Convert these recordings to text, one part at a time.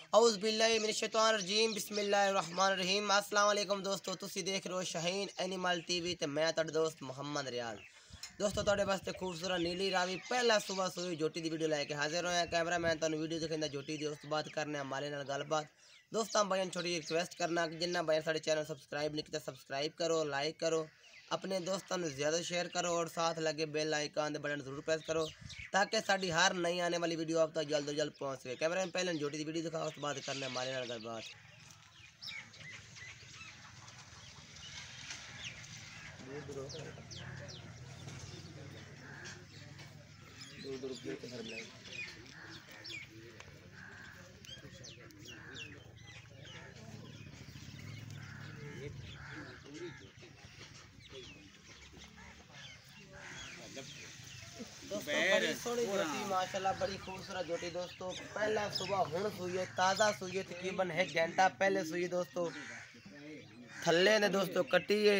औज़ बिल्लाहि मिनश शैतानिर रजीम बिस्मिल्लाहिर रहमानिर रहीम। अस्सलाम वालेकुम दोस्तों, तुसी देख रहे हो शाहीन एनिमल टीवी ते मैं तुहाडा दोस्त मोहम्मद रियाज। दोस्तों तुहाडे वास्ते खूबसूरत नीली रावी पहला सुबह सोई जोटी दी वीडियो लेके हाजिर होया। कैमरामैन तुहानू वीडियो दिखांदा जोटी दी, उस बात करने माले नाल गलबात। दोस्तों भाई छोटी रिक्वेस्ट करना कि जिन्ना भाई साडे चैनल सब्सक्राइब नहीं किया सब्सक्राइब करो, लाइक करो, अपने दोस्तों में ज़्यादा शेयर करो और साथ लगे बेल आइकन बटन जरूर प्रेस करो ताकि साड़ी हर नई आने वाली वीडियो आप तक जल्द से जल्द पहुँच सके। कैमरे में पहले जोटी की वीडियो दिखाओ, उस बाद करने हमारे नाल गलबात। दोस्तों बड़ी सोहनी जोटी माशाल्लाह, बड़ी खूबसूरत जोटी दोस्तों। पहला सुबह हुण सुई है, ताज़ा सुई है, तकरीबन 1 घंटा पहले सुई दोस्तों। थल्ले ने दोस्तों कटी है।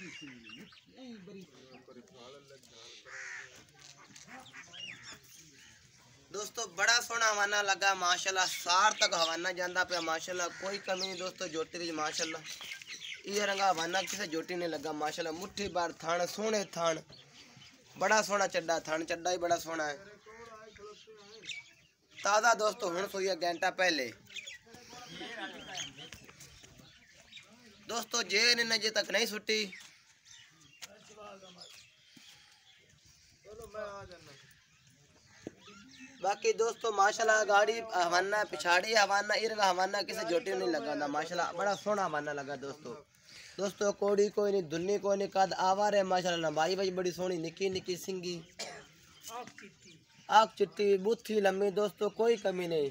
दोस्तों बड़ा सोहना हवाना लगा माशाल्लाह, सार तक हवाना जाता पे माशाल्लाह, कोई कमी नहीं दोस्तों जोटी दी माशाल्लाह। ये रंगा हवाना किसी जोटी नहीं लगा माशाल्लाह। मुट्ठी बार थान सोहने थान, बड़ा सोहना चड्डा थान, चड्डा ही बड़ा सोहना है। ताज़ा दोस्तों हुण सोई है घंटा पहले दोस्तों। जे ने जे तक नहीं सुटी बाकी दोस्तों माशाल्लाह गाड़ी हवाना पिछाड़ी हवाना इरगा हवाना किसी जोटी नहीं लगा माशाल्लाह, बड़ा सोहना हवाना लगा दोस्तों। दोस्तों कोड़ी कोई नहीं, दुन्नी कोई नहीं, कद आवार है माशाल्लाह। भाई भाई बड़ी सोहनी निकी निकी सिंगी, आँख चिट्टी, बुथी लम्बी दोस्तों, कोई कमी नहीं।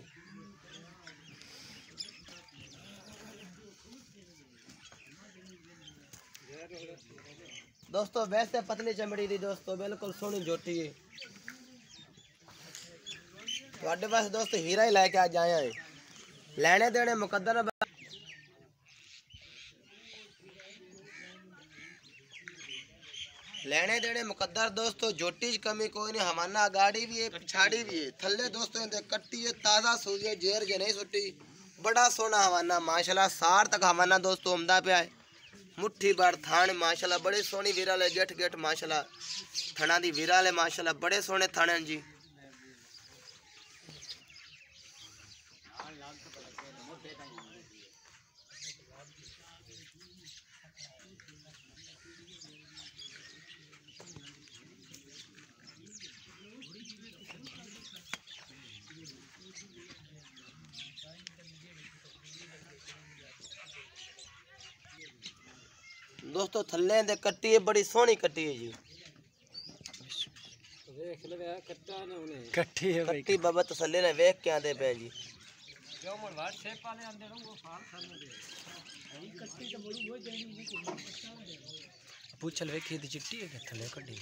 दोस्तों वैसे पतली चमड़ी दी दोस्तों, बिल्कुल सोहनी जोटी है। तुहाडे पास दोस्तों हीरा ही लैके आज आया है। लेने देने मुकद्दर लेने देने मुकद्दर दोस्तों। जोटी कमी कोई नहीं, हमाना गाड़ी भी है पिछाड़ी भी है। थल्ले दोस्तों कट्टी है, ताज़ा सूजी है, जेर जे नहीं सुटी। बड़ा सोना हवाना माशाल्लाह, सार तक हवाना दोस्तों उमदा पे आए। मुट्ठी बार थान माशाल्लाह, बड़ी सोहनी विराल है। गेट गेट माशाल्लाह थना दी विराल है माशाल्लाह, बड़े सोहने थाने जी। दोस्तों थल्ले दे कट्टी है, बड़ी सोहनी कट्टी है जी। कट्टी है भाई, कट्टी बाबा तसल्ले ने वेख के आंदे पे जी। पूछल वेखी दी चिट्टी है कि थल्ले कड्डी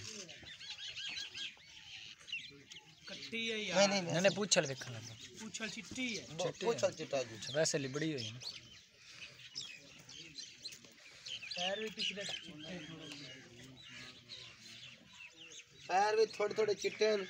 कट्टी है यार। नहीं नहीं पूछल वेखन लगा, पूछल चिट्टी है, पूछल चिट्टा जी। वैसे लिबड़ी हुई ना, पैर भी पिछले पैर भी थोड़े थोड़े चिट्टे हैं।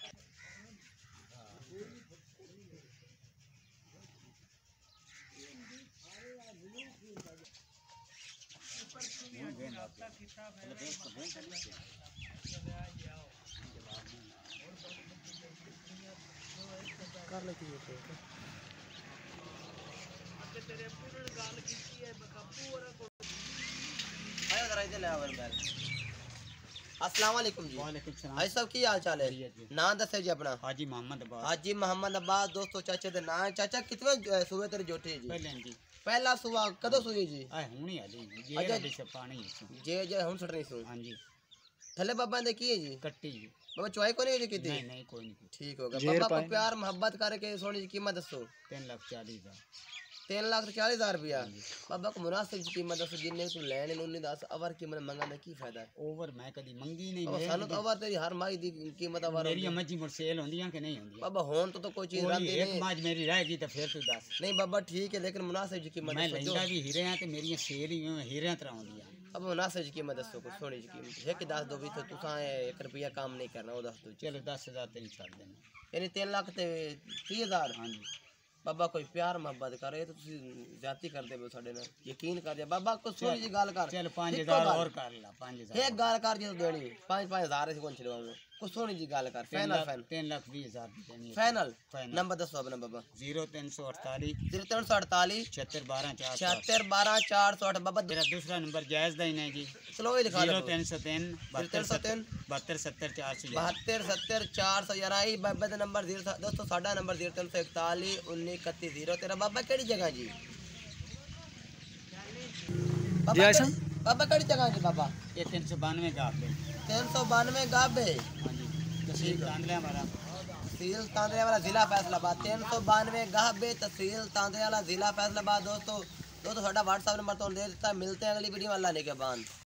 कर लेती है तेरे पूरे गाल की है बका पूरा। आयो जरा इधर ले आवर बैल। अस्सलाम वालेकुम जी। वालेकुम सलाम। भाई साहब की हाल चाल है? ना दसे जी अपना। हाजी मोहम्मद अब्बास। हाजी मोहम्मद अब्बास दोस्तों, चाचे दे ना। चाचा कितने सुबह तेरे जोटी जी? पहले जी पहला सुबह कदों सुई जी? आए हुनी आली जे अच्छा। रडी से पानी जे जे हुन सटनी सु। हां जी थले बाबा ने की है जी? कट्टी जी। बाबा चुआई को नहीं की थी? नहीं नहीं कोई नहीं। ठीक होगा बाबा को प्यार मोहब्बत करके सोने की कीमत दसो। 3,40,000। 3,40,000 रुपया बाबा को मुनासिब की कीमत दसो। जिन्ने तू लेने उन्नी दस अवर कीमत मंगने की फायदा है? ओवर मैं कदी मंगी नहीं। बाबा सानू तो अवर तेरी हर माई दी कीमत अवर मेरी मर्जी मुझ सेल होंदियां कि नहीं होंदियां? बाबा होन तो कोई चीज रंदी एक नहीं। माज मेरी रहेगी तो फिर तू दस। नहीं बाबा ठीक है, लेकिन मुनासिब की कीमत मैं दसो। लैंदा भी हीरे हैं ते मेरी सेल ही हीरे तरह होंदियां। अब मुनासिब की कीमत दसो, कुछ सोने की कीमत है कि दस दो भी तो तुसा 1 रुपया काम नहीं करना, वो दस दो। चलो 10,000 तेन छड़ देना। यानी 3,30,000। हाँ जी बाबा कोई प्यार मोहब्बत करे तो तुसी जाती करदे हो साडे नाल यकीन कर जा बाबा को सोनी जी गल कर चल इक्को 5000 गल। और कर ला 5000 एक गल कर जी देनी 5-5000 से कौन छड़वाऊं को सोनी जी गल कर फाइनल फाइनल 3,20,000 की देनी है। Final final. नंबर दसो अपना बाबा 0348 0348 76 12 400 76 12 408 बाबा मेरा दूसरा नंबर जायज़ दा ही नहीं जी स्लो ही लिखा लो 0303 0303 72 70 400 72 70 411 ही बाबा ਦਾ ਨੰਬਰ 0 ਦੋਸਤੋ ਸਾਡਾ ਨੰਬਰ 0341 19 31 0 ਤੇਰਾ ਬਾਬਾ ਕਿਹੜੀ ਜਗ੍ਹਾ ਜੀ ਬਾਬਾ ਕਿਹੜੀ ਜਗ੍ਹਾ ਜੀ ਬਾਬਾ ये 392 का आपके 392 गाबे हाँ जी तहसील कांदले हमारा तहसील तांदरेवाला जिला फैसलाबाद 392 गाबे तहसील तांदरेवाला जिला फैसलाबाद दोस्तों साਡਾ WhatsApp नंबर तो दे देता मिलते हैं अगली वीडियो में अल्लाह ने के बाद।